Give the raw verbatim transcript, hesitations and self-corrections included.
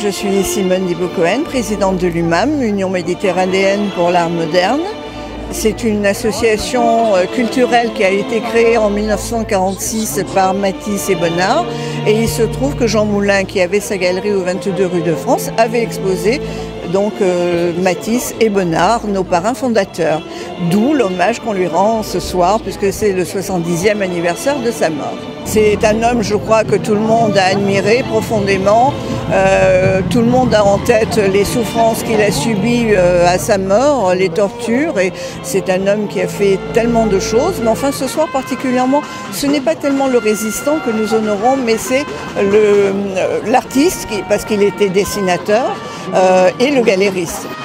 Je suis Simone Dibot-Cohen, présidente de l'U M A M, Union méditerranéenne pour l'art moderne. C'est une association culturelle qui a été créée en mille neuf cent quarante-six par Matisse et Bonnard. Et il se trouve que Jean Moulin, qui avait sa galerie au vingt-deux rue de France, avait exposé donc euh, Matisse et Bonnard, nos parrains fondateurs. D'où l'hommage qu'on lui rend ce soir, puisque c'est le soixante-dixième anniversaire de sa mort. C'est un homme, je crois, que tout le monde a admiré profondément. Euh, tout le monde a en tête les souffrances qu'il a subies euh, à sa mort, les tortures. Et c'est un homme qui a fait tellement de choses. Mais enfin, ce soir particulièrement, ce n'est pas tellement le résistant que nous honorons, mais c'est l'artiste, parce qu'il était dessinateur, euh, et le galériste.